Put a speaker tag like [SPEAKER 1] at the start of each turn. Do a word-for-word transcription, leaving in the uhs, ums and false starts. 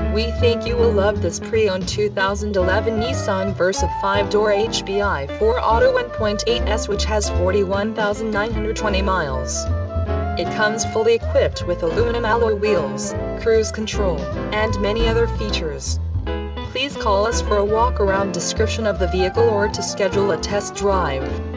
[SPEAKER 1] We think you will love this pre-owned two thousand eleven Nissan Versa five-door H B I four Auto one point eight S, which has forty-one thousand nine hundred twenty miles. It comes fully equipped with aluminum alloy wheels, cruise control, and many other features. Please call us for a walk-around description of the vehicle or to schedule a test drive.